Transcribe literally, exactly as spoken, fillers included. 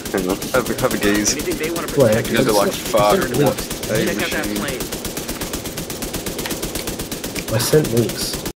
Hang on, have a, have a gaze. Anything they want to Wait, protect You guys are like fuck. sent What leaks. a Check out that machine. plane. I sent leaks.